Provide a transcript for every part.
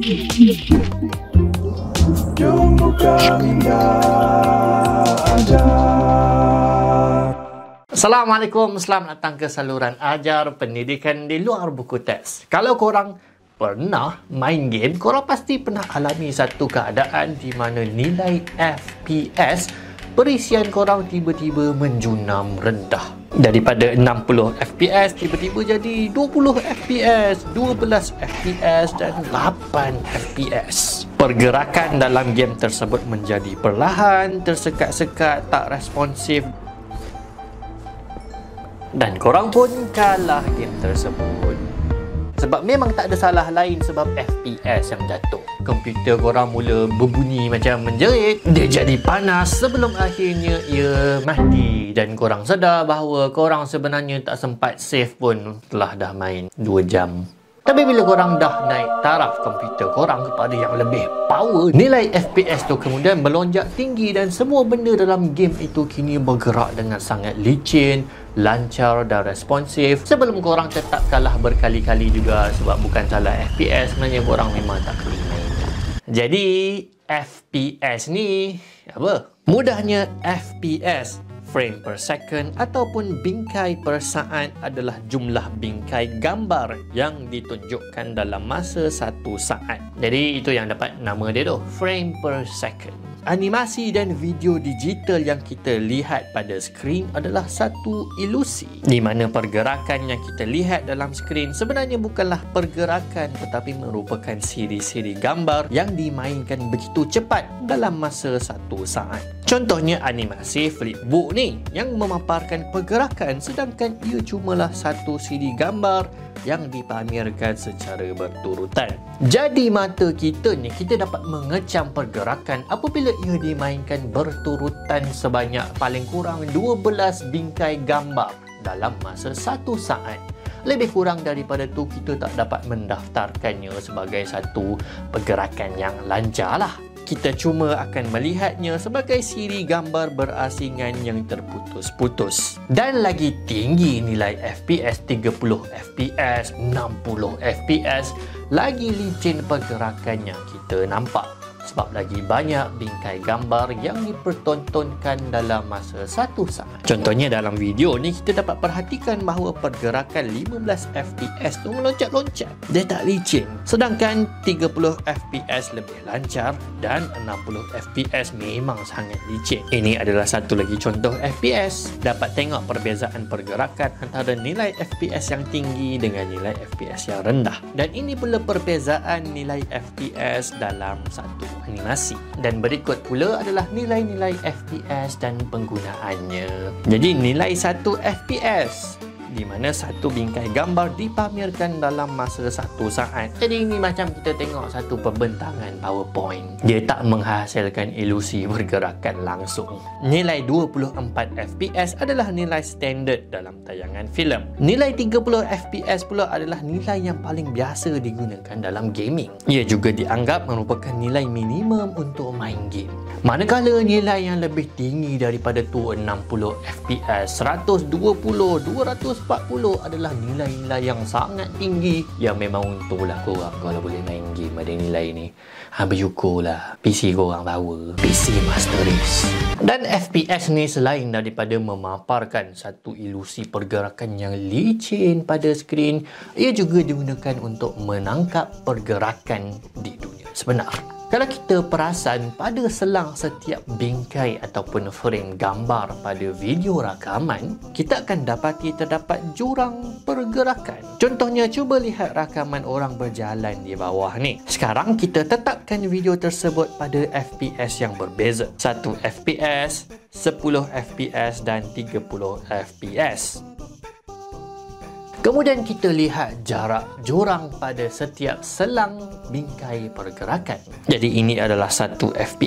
Jom buka minda ajar. Assalamualaikum, selamat datang ke saluran ajar pendidikan di luar buku teks. Kalau korang pernah main game, korang pasti pernah alami satu keadaan di mana nilai FPS perisian korang tiba-tiba menjunam rendah. Daripada 60 FPS tiba-tiba jadi 20 FPS, 12 FPS dan 8 FPS. Pergerakan dalam game tersebut menjadi perlahan, tersekat-sekat, tak responsif, dan korang pun kalah game tersebut. Sebab memang tak ada salah lain sebab FPS yang jatuh. Komputer korang mula berbunyi macam menjerit, dia jadi panas sebelum akhirnya ia mati. Dan korang sedar bahawa korang sebenarnya tak sempat save pun telah dah main 2 jam. Tapi bila korang dah naik taraf komputer korang kepada yang lebih power, nilai FPS tu kemudian melonjak tinggi dan semua benda dalam game itu kini bergerak dengan sangat licin, lancar dan responsif. Sebelum korang tetap kalah berkali-kali juga sebab bukan salah FPS, sebenarnya korang memang tak kena main. Jadi FPS ni apa? Mudahnya FPS, frame per second ataupun bingkai per saat, adalah jumlah bingkai gambar yang ditunjukkan dalam masa 1 saat. Jadi itu yang dapat nama dia tu, frame per second. Animasi dan video digital yang kita lihat pada skrin adalah satu ilusi, di mana pergerakan yang kita lihat dalam skrin sebenarnya bukanlah pergerakan tetapi merupakan siri-siri gambar yang dimainkan begitu cepat dalam masa 1 saat. Contohnya animasi Flipbook ni yang memaparkan pergerakan, sedangkan ia cumalah satu siri gambar yang dipamerkan secara berturutan. Jadi mata kita ni, kita dapat mengecam pergerakan apabila ia dimainkan berturutan sebanyak paling kurang 12 bingkai gambar dalam masa 1 saat. Lebih kurang daripada tu kita tak dapat mendaftarkannya sebagai satu pergerakan yang lancar lah. Kita cuma akan melihatnya sebagai siri gambar berasingan yang terputus-putus. Dan lagi tinggi nilai FPS, 30 FPS, 60 FPS, lagi licin pergerakan yang kita nampak. Sebab lagi banyak bingkai gambar yang dipertontonkan dalam masa 1 saat. Contohnya dalam video ni kita dapat perhatikan bahawa pergerakan 15 FPS tu meloncat-loncat. Dia tak licin. Sedangkan 30 FPS lebih lancar dan 60 FPS memang sangat licin. Ini adalah satu lagi contoh FPS. Dapat tengok perbezaan pergerakan antara nilai FPS yang tinggi dengan nilai FPS yang rendah. Dan ini pula perbezaan nilai FPS dalam satu animasi. Dan berikut pula adalah nilai-nilai FPS dan penggunaannya. Jadi nilai 1 FPS di mana satu bingkai gambar dipamerkan dalam masa 1 saat. Jadi ini macam kita tengok satu pembentangan PowerPoint. Dia tak menghasilkan ilusi pergerakan langsung. Nilai 24 FPS adalah nilai standard dalam tayangan filem. Nilai 30 FPS pula adalah nilai yang paling biasa digunakan dalam gaming. Ia juga dianggap merupakan nilai minimum untuk main game. Manakala nilai yang lebih tinggi daripada tu 60 FPS, 120, 240 adalah nilai-nilai yang sangat tinggi yang memang untunglah korang kalau boleh main game ada nilai ni. Bersyukurlah PC korang power, PC Master Race. Dan FPS ni selain daripada memaparkan satu ilusi pergerakan yang licin pada skrin, ia juga digunakan untuk menangkap pergerakan di dunia sebenar. Kalau kita perasan, pada selang setiap bingkai ataupun frame gambar pada video rakaman, kita akan dapati terdapat jurang pergerakan. Contohnya, cuba lihat rakaman orang berjalan di bawah ni. Sekarang kita tetapkan video tersebut pada FPS yang berbeza. 1 FPS, 10 FPS dan 30 FPS. Kemudian kita lihat jarak jurang pada setiap selang bingkai pergerakan. Jadi ini adalah 1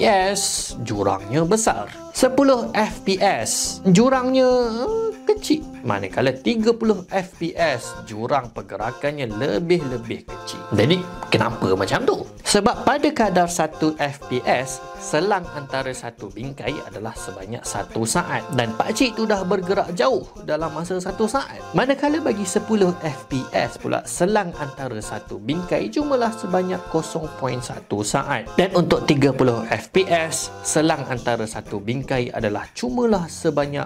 FPS, jurangnya besar. 10 FPS, jurangnya kecil. Manakala 30 FPS jurang pergerakannya lebih kecil. Jadi kenapa macam tu? Sebab pada kadar 1 FPS, selang antara satu bingkai adalah sebanyak 1 saat. Dan pakcik tu dah bergerak jauh dalam masa 1 saat. Manakala bagi 10 FPS pula, selang antara satu bingkai cumalah sebanyak 0.1 saat. Dan untuk 30 FPS, selang antara satu bingkai adalah cumalah sebanyak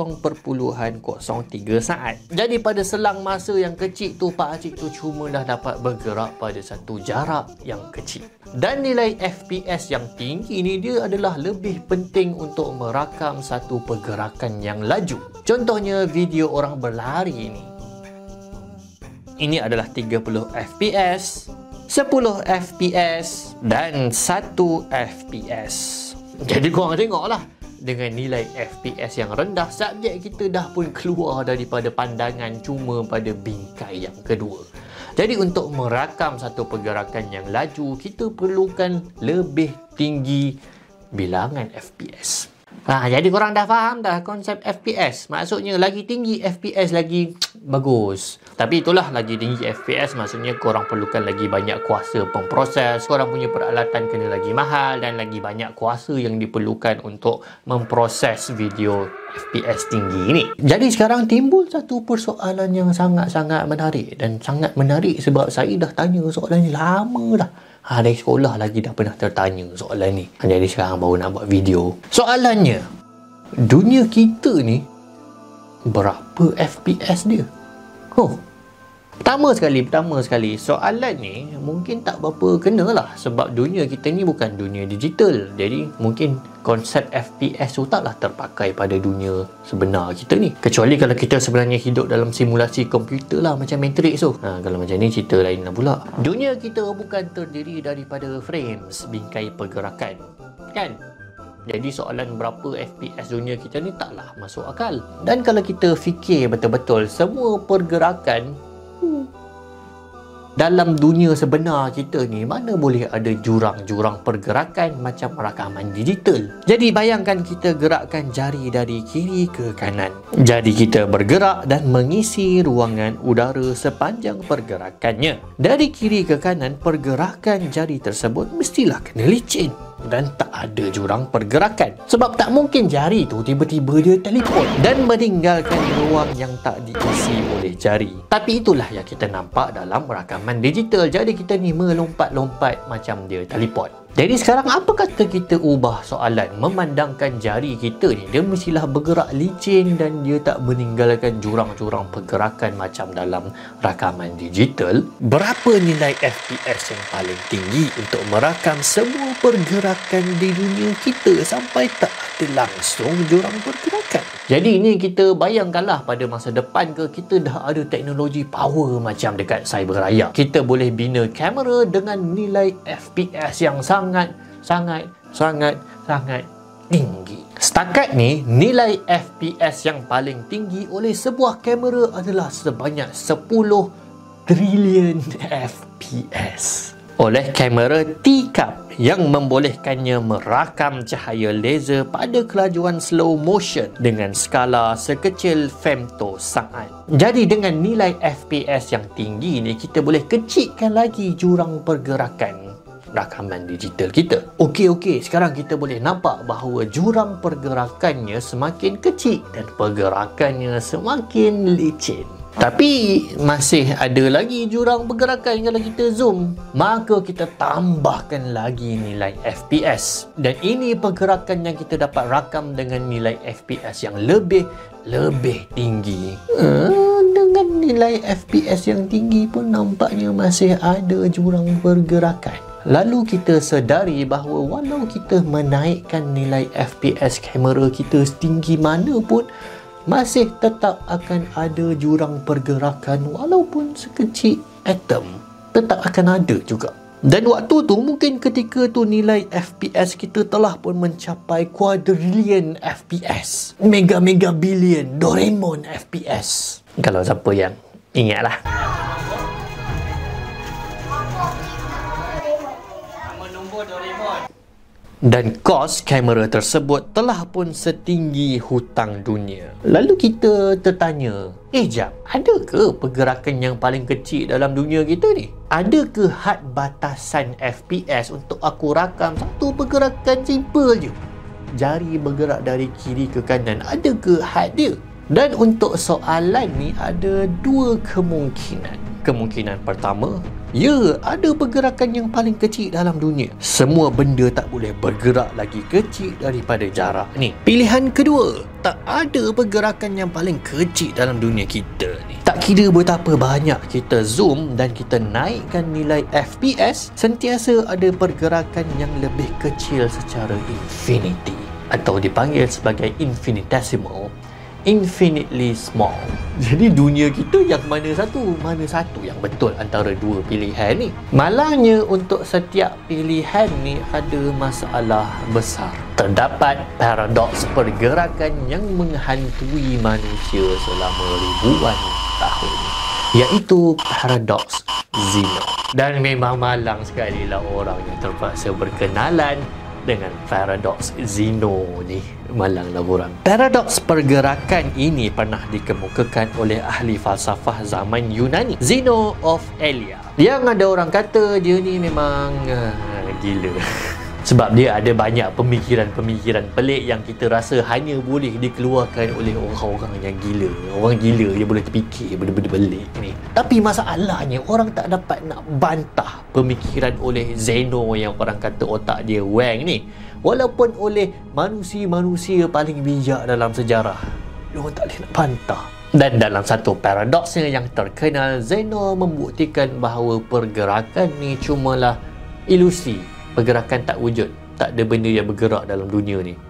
0.03 saat. Jadi pada selang masa yang kecil tu, pakcik tu cuma dah dapat bergerak pada satu jarak yang kecil. Dan nilai FPS yang tinggi ni dia adalah lebih penting untuk merakam satu pergerakan yang laju. Contohnya video orang berlari ni. Ini adalah 30 FPS, 10 FPS dan 1 FPS. Jadi korang tengoklah, dengan nilai FPS yang rendah, subjek kita dah pun keluar daripada pandangan cuma pada bingkai yang kedua. Jadi untuk merakam satu pergerakan yang laju, kita perlukan lebih tinggi bilangan FPS. Jadi korang dah faham dah konsep FPS. Maksudnya lagi tinggi FPS lagi bagus. Tapi itulah, lagi tinggi FPS maksudnya korang perlukan lagi banyak kuasa pemproses. Korang punya peralatan kena lagi mahal dan lagi banyak kuasa yang diperlukan untuk memproses video FPS tinggi ni. Jadi sekarang timbul satu persoalan yang sangat-sangat menarik. Dan sangat menarik sebab saya dah tanya soalan ni lama dah. Dari sekolah lagi dah pernah tertanya soalan ni. Jadi sekarang baru nak buat video. Soalannya, dunia kita ni berapa FPS dia? Pertama sekali, soalan ni mungkin tak berapa kena lah. Sebab dunia kita ni bukan dunia digital. Jadi mungkin konsep FPS tu taklah terpakai pada dunia sebenar kita ni. Kecuali kalau kita sebenarnya hidup dalam simulasi komputer lah, macam Matrix tu. Kalau macam ni cerita lain lah pula. Dunia kita bukan terdiri daripada frames, bingkai pergerakan, kan? Jadi soalan berapa FPS dunia kita ni taklah masuk akal. Dan kalau kita fikir betul-betul, semua pergerakan dalam dunia sebenar kita ni, mana boleh ada jurang-jurang pergerakan macam rakaman digital. Jadi bayangkan kita gerakkan jari dari kiri ke kanan. Jadi kita bergerak dan mengisi ruangan udara sepanjang pergerakannya. Dari kiri ke kanan, pergerakan jari tersebut mestilah kena licin dan tak ada jurang pergerakan. Sebab tak mungkin jari tu tiba-tiba dia teleport dan meninggalkan ruang yang tak diisi oleh jari. Tapi itulah yang kita nampak dalam rakaman digital. Jadi kita ni melompat-lompat macam dia teleport. Jadi sekarang apa kata kita ubah soalan, memandangkan jari kita ni dia mestilah bergerak licin dan dia tak meninggalkan jurang-jurang pergerakan macam dalam rakaman digital. Berapa nilai FPS yang paling tinggi untuk merakam semua pergerakan di dunia kita sampai tak ada langsung jurang pergerakan? Jadi ini kita bayangkanlah pada masa depan ke, kita dah ada teknologi power macam dekat Cyberraya. Kita boleh bina kamera dengan nilai FPS yang sangat tinggi. Setakat ni, nilai FPS yang paling tinggi oleh sebuah kamera adalah sebanyak 10 trilion FPS. Oleh kamera T-Cup yang membolehkannya merakam cahaya laser pada kelajuan slow motion dengan skala sekecil femtosaat. Jadi dengan nilai FPS yang tinggi ni, kita boleh kecilkan lagi jurang pergerakan rakaman digital kita. Okey, sekarang kita boleh nampak bahawa jurang pergerakannya semakin kecil dan pergerakannya semakin licin. Tapi masih ada lagi jurang pergerakan. Kalau kita zoom, maka kita tambahkan lagi nilai FPS. Dan ini pergerakan yang kita dapat rakam dengan nilai FPS yang lebih tinggi. Dengan nilai FPS yang tinggi pun nampaknya masih ada jurang pergerakan. Lalu kita sedari bahawa walau kita menaikkan nilai FPS kamera kita setinggi mana pun, masih tetap akan ada jurang pergerakan walaupun sekecil atom. Tetap akan ada juga. Dan waktu tu mungkin ketika tu nilai FPS kita telah pun mencapai quadrillion FPS. Mega billion Doraemon FPS. Kalau siapa yang ingatlah. Dan kos kamera tersebut telah pun setinggi hutang dunia. Lalu kita tertanya, jap, ada ke pergerakan yang paling kecil dalam dunia kita ni? Ada ke had batasan FPS untuk aku rakam satu pergerakan simple je? Jari bergerak dari kiri ke kanan, ada ke had dia? Dan untuk soalan ni ada dua kemungkinan. Kemungkinan pertama, ya, ada pergerakan yang paling kecil dalam dunia. Semua benda tak boleh bergerak lagi kecil daripada jarak ni. Pilihan kedua, tak ada pergerakan yang paling kecil dalam dunia kita ni. Tak kira betapa banyak kita zoom dan kita naikkan nilai FPS, sentiasa ada pergerakan yang lebih kecil secara infinity, atau dipanggil sebagai infinitesimal, infinitely small. Jadi dunia kita yang mana satu yang betul antara dua pilihan ni? Malangnya untuk setiap pilihan ni ada masalah besar. Terdapat paradoks pergerakan yang menghantui manusia selama ribuan tahun, iaitu paradoks Zeno. Dan memang malang sekali lah orang yang terpaksa berkenalan dengan paradoks Zeno ni. Malang lah orang. Paradoks pergerakan ini pernah dikemukakan oleh ahli falsafah zaman Yunani, Zeno of Elea. Yang ada orang kata dia ni memang gila. Sebab dia ada banyak pemikiran-pemikiran pelik yang kita rasa hanya boleh dikeluarkan oleh orang-orang yang gila. Orang gila je boleh terfikir benda-benda pelik ni. Tapi masalahnya orang tak dapat nak bantah pemikiran oleh Zeno yang orang kata otak dia wang ni. Walaupun oleh manusia-manusia paling bijak dalam sejarah, orang tak boleh nak bantah. Dan dalam satu paradoksnya yang terkenal, Zeno membuktikan bahawa pergerakan ni cumalah ilusi. Pergerakan tak wujud. Tak ada benda yang bergerak dalam dunia ni.